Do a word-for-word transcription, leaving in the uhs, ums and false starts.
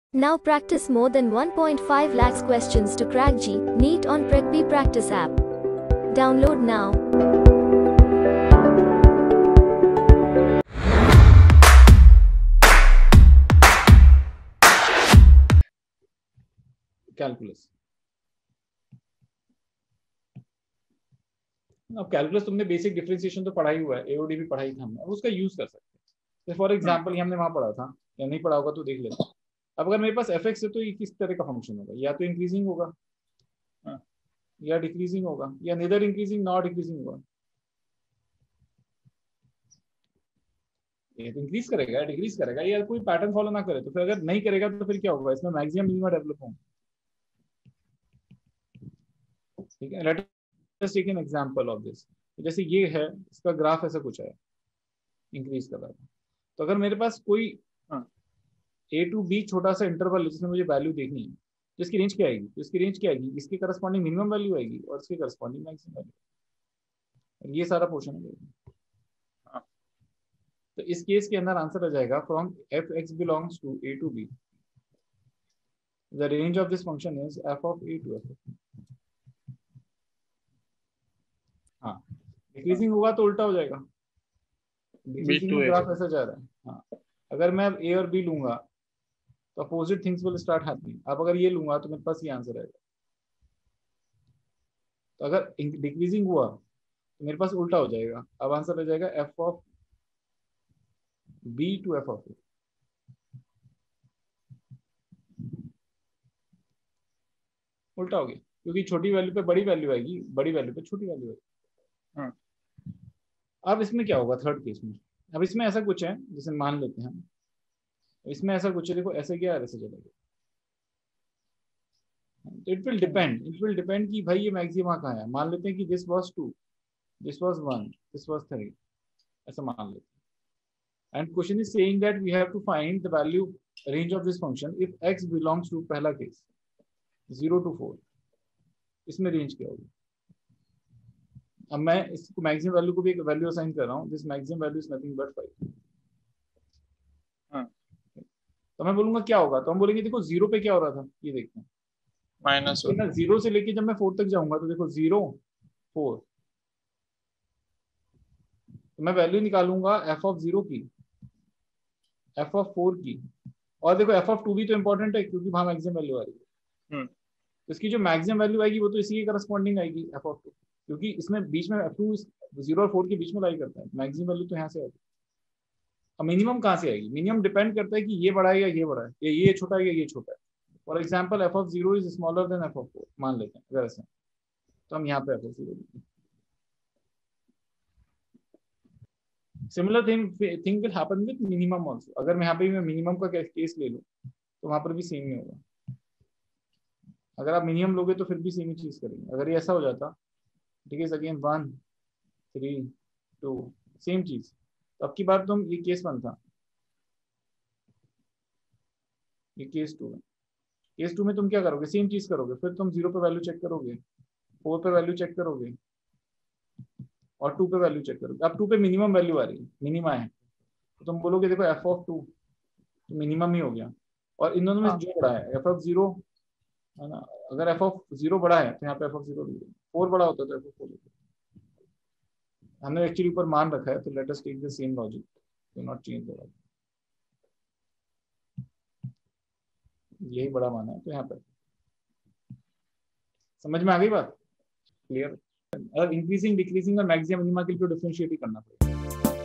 Now practice more than one point five lakhs questions to crack J E E NEET on PrecB Practice app. Download now. Calculus. अब calculus तुमने basic differentiation तो पढ़ा ही हुआ है, AOD भी पढ़ाई थी हमने, अब उसका यूज कर सकते हैं। फॉर एग्जांपल ये हमने वहां पढ़ा था, या नहीं पढ़ा होगा तो देख लेते हैं। अब अगर मेरे पास एफ एक्स है तो ये किस तरह का फंक्शन होगा, या तो इंक्रीजिंग होगा या डिक्रीजिंग होगा, या नेदर इंक्रीजिंग नॉट डिक्रीजिंग होगा। ये तो इंक्रीज करेगा, डिक्रीज करेगा, या कोई पैटर्न फॉलो ना करे तो फिर अगर नहीं करेगा तो फिर क्या होगा, इसमें मैक्सिमम मिनिमम डेवलप होंगे। ठीक है, let us take an example of this. जैसे ये है, इसका ग्राफ ऐसा कुछ है, इंक्रीज कर रहा है। तो अगर मेरे पास कोई ए टू बी छोटा सा इंटरवल है जिसमें मुझे वैल्यू देखनी है, तो इसकी रेंज क्या आएगी, तो इसकी रेंज क्या आएगी, इसके करस्पॉन्डिंग मिनिमम वैल्यू आएगी और इसके करस्पॉन्डिंग मैक्सिमम वैल्यू। ये सारा पोर्शन है। तो इस केस के अंदर आंसर आ जाएगा from F X belongs to A to B, the range of this function is F of A to F. हाँ, डिक्रीजिंग होगा तो उल्टा हो जाएगा, डिक्रीजिंग में ग्राफ ऐसा जा रहा है। हाँ, अगर मैं ए और बी लूंगा तो opposite things will start happening. अब अगर ये लूंगा तो मेरे पास ये आंसर आएगा। तो अगर डिक्रीजिंग हुआ तो मेरे पास उल्टा हो जाएगा, अब आंसर आ जाएगा F of B to F of A. उल्टा हो गया, क्योंकि छोटी वैल्यू पे बड़ी वैल्यू आएगी, बड़ी वैल्यू पे छोटी वैल्यू आएगी। हाँ। अब इसमें क्या होगा थर्ड केस में, अब इसमें ऐसा कुछ है, जैसे मान लेते हैं इसमें ऐसा कुछ है, देखो ऐसे क्या है, ऐसे चलेगा। तो it will depend, it will depend कि भाई ये मैक्सिमा कहाँ है। मान लेते हैं कि this was two, this was one, this was three, ऐसा मान लेते हैं। And question is saying that we have to find the value range of this function if X belongs to, पहला केस जीरो टू फोर, इसमें range क्या होगी। अब मैं इसको मैक्सिमम वैल्यू को भी एक वैल्यू असाइन कर रहा हूँ, this maximum value is nothing but five. तो मैं बोलूंगा क्या होगा, तो हम बोलेंगे देखो जीरो पे क्या हो रहा था, ये देखते हैं माइनस वन। जीरो से लेके जब मैं फोर तक जाऊंगा तो देखो जीरो फोर, तो मैं वैल्यू निकालूंगा एफ ऑफ जीरो की, एफ ऑफ फोर की, और देखो एफ ऑफ टू भी तो इंपॉर्टेंट है क्योंकि वहां मैक्सिमम वैल्यू आ रही है। तो इसकी जो मैक्सिमम वैल्यू आएगी वो तो इसी के करस्पॉन्डिंग आएगी एफ ऑफ टू, क्योंकि इसमें बीच में एफ टू जीरो और फोर के बीच में लाई करता है। मैक्सिमम वैल्यू तो यहाँ से आएगी। अब मिनिमम कहाँ से आएगी, मिनिमम डिपेंड करता है कि ये बड़ा है या ये बड़ा है, या ये छोटा है या ये छोटा है। For example F of zero is smaller than F of four मान लेते हैं, अगर ऐसे तो हम यहाँ पे एफ ऑफ जीरो लिखेंगे। Similar thing thing will happen with minimum also. अगर मैं यहाँ पे मैं मिनिमम का केस ले लूँ तो वहां पर भी सेम ही होगा। अगर आप मिनिमम लोगे तो फिर भी सेम ही चीज करेंगे। अगर ये ऐसा हो जाता, ठीक है, again one three two same चीज, तो अब की बार तुम ये केस वन था, ये केस टू है। केस टू में तुम क्या करोगे, सेम चीज करोगे, फिर तुम जीरो पे वैल्यू चेक करोगे, फोर पे वैल्यू चेक करोगे और टू पे वैल्यू चेक करोगे। अब टू पे मिनिमम वैल्यू आ रही है, मिनिमा है, तो तुम बोलोगे देखो एफ ऑफ टू मिनिमम ही हो गया। और इन दोनों में जो बड़ा है एफ ऑफ जीरो है ना, अगर एफ ऑफ जीरो बड़ा है तो यहाँ पे एफ ऑफ जीरो लिख दो, फोर बड़ा होता है तो एफ ऑफ फोर लिख दो। हमने एक्चुअली ऊपर मान रखा है, तो let us take the same logic, do not change the logic. यही बड़ा मान है तो यहाँ पर समझ में आ गई बात, क्लियर। अगर इंक्रीजिंग डिक्रीजिंग और मैक्सिमम मिनिमा के लिए डिफरेंशिएट ही करना पड़ेगा।